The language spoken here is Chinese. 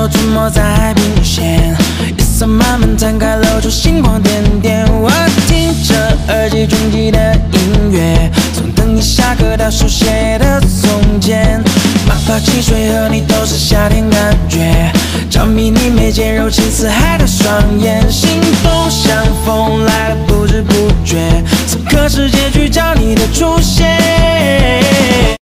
手出没在海平线，夜色慢慢摊开，露出星光点点。我听着耳机中记的音乐，从等你下课到书写的从前。马泡汽水和你都是夏天感觉，着迷你眉间柔情似海的双眼，心动像风来了不知不觉，此刻世界聚焦你的出现。